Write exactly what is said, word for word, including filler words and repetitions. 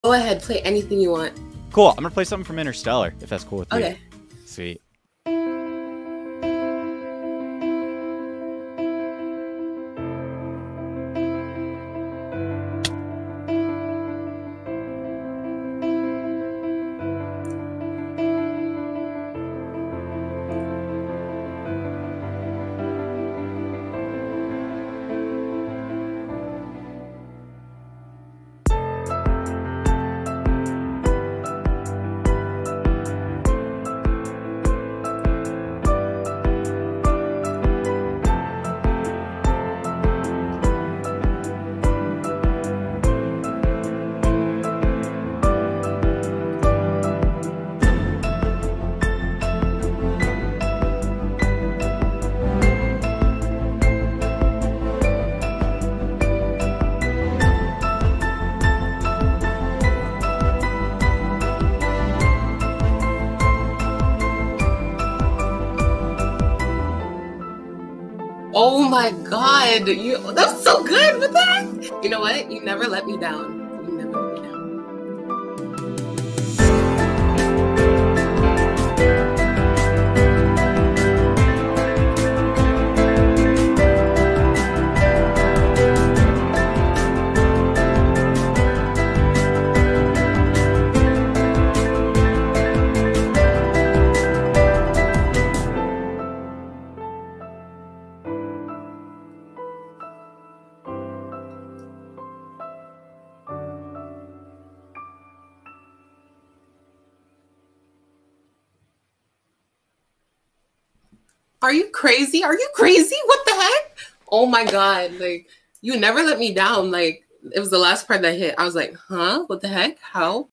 Go ahead, play anything you want. Cool. I'm gonna play something from Interstellar, if that's cool with you. Okay. Sweet. Oh my god, you that was so good. What the heck? You know what? You never let me down. You never let me down. Are you crazy? Are you crazy? What the heck? Oh my god, like you never let me down. Like it was the last part that hit. I was like, huh? What the heck? How?